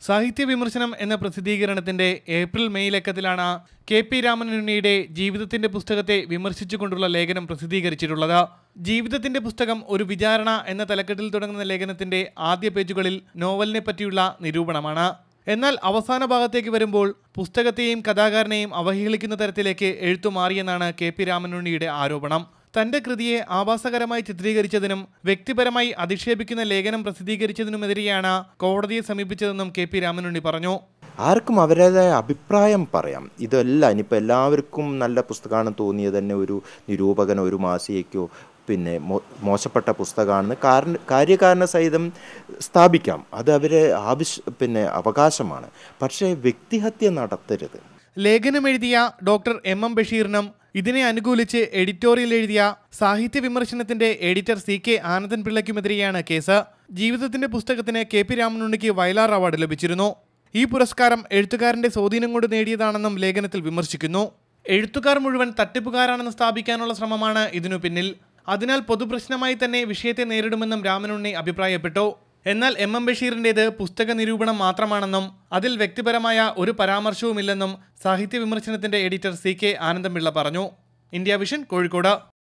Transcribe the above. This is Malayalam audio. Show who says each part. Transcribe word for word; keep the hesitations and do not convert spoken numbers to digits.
Speaker 1: സാഹിത്യ വിമർശനം എന്ന പ്രസിദ്ധീകരണത്തിന്റെ ഏപ്രിൽ മെയ് ലക്കത്തിലാണ് കെ പി രാമനുണ്ണിയുടെ ജീവിതത്തിന്റെ പുസ്തകത്തെ വിമർശിച്ചുകൊണ്ടുള്ള ലേഖനം പ്രസിദ്ധീകരിച്ചിട്ടുള്ളത്. ജീവിതത്തിന്റെ പുസ്തകം ഒരു വിചാരണ എന്ന തലക്കെട്ടിൽ തുടങ്ങുന്ന ലേഖനത്തിന്റെ ആദ്യ പേജുകളിൽ നോവലിനെ പറ്റിയുള്ള നിരൂപണമാണ്. എന്നാൽ അവസാന ഭാഗത്തേക്ക് വരുമ്പോൾ പുസ്തകത്തെയും കഥാകാരനെയും അവഹേളിക്കുന്ന തരത്തിലേക്ക് എഴുത്തു മാറിയെന്നാണ് കെ പി രാമനുണ്ണിയുടെ ആരോപണം. തന്റെ കൃതിയെ ആഭാസകരമായി ചിത്രീകരിച്ചതിനും വ്യക്തിപരമായി അധിക്ഷേപിക്കുന്ന ലേഖനം പ്രസിദ്ധീകരിച്ചതിനുമെതിരെയാണ് കോടതിയെ സമീപിച്ചതെന്നും കെ പി രാമനുണ്ണി പറഞ്ഞു.
Speaker 2: ആർക്കും അവരുടേതായ അഭിപ്രായം പറയാം. ഇതല്ല ഇനിയിപ്പോൾ എല്ലാവർക്കും നല്ല പുസ്തകമാണെന്ന് തോന്നിയത് തന്നെ ഒരു നിരൂപകനോ ഒരു മാസികയ്ക്കോ പിന്നെ മോ മോശപ്പെട്ട പുസ്തകമാണെന്ന് കാരണ കാര്യകാരണ സഹിതം സ്ഥാപിക്കാം. അത് അവരെ ആവശ്യ പിന്നെ അവകാശമാണ്. പക്ഷേ വ്യക്തിഹത്യ നടത്തരുത്.
Speaker 1: ലേഖനം എഴുതിയ ഡോക്ടർ എം എം ബഷീറിനും ഇതിനെ അനുകൂലിച്ച് എഡിറ്റോറിയൽ എഴുതിയ സാഹിത്യ വിമർശനത്തിന്റെ എഡിറ്റർ സി കെ ആനന്ദൻ പിള്ളയ്ക്കുമെതിരെയാണ് കേസ്. ജീവിതത്തിന്റെ പുസ്തകത്തിന് കെ പി രാമനുണ്ണിക്ക് വയലാർ അവാർഡ് ലഭിച്ചിരുന്നു. ഈ പുരസ്കാരം എഴുത്തുകാരന്റെ സ്വാധീനം കൊണ്ട് നേടിയതാണെന്നും ലേഖനത്തിൽ വിമർശിക്കുന്നു. എഴുത്തുകാർ മുഴുവൻ തട്ടിപ്പുകാരാണെന്ന് സ്ഥാപിക്കാനുള്ള ശ്രമമാണ് ഇതിനു പിന്നിൽ. അതിനാൽ പൊതുപ്രശ്നമായി തന്നെ വിഷയത്തെ നേരിടുമെന്നും രാമനുണ്ണി അഭിപ്രായപ്പെട്ടു. എന്നാൽ എം എം ബഷീറിൻ്റേത് പുസ്തക നിരൂപണം മാത്രമാണെന്നും അതിൽ വ്യക്തിപരമായ ഒരു പരാമർശവുമില്ലെന്നും സാഹിത്യ വിമർശനത്തിന്റെ എഡിറ്റർ സി കെ ആനന്ദൻപിള്ള പറഞ്ഞു. India vision, Kozhikode.